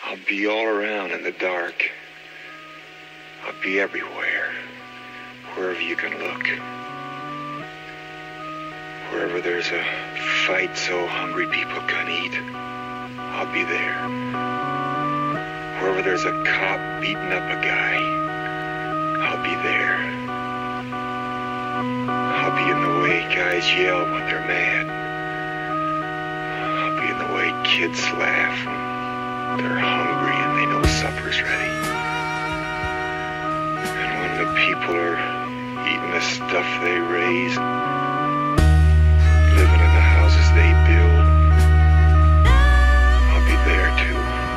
I'll be all around in the dark. I'll be everywhere, wherever you can look. Wherever there's a fight so hungry people can eat, I'll be there. Wherever there's a cop beating up a guy, I'll be there. I'll be in the way guys yell when they're mad. I'll be in the way kids laugh when they're hungry and they know supper's ready. And when the people are eating the stuff they raise, living in the houses they build, I'll be there too.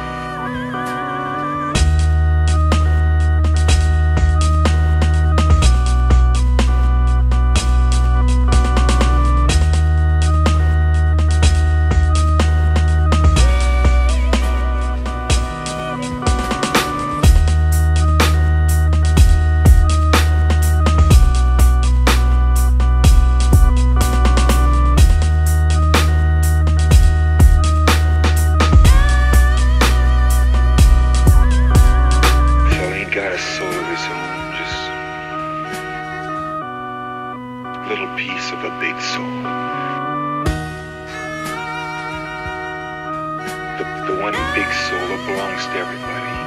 Got a soul of his own, just a little piece of a big soul. The one big soul that belongs to everybody.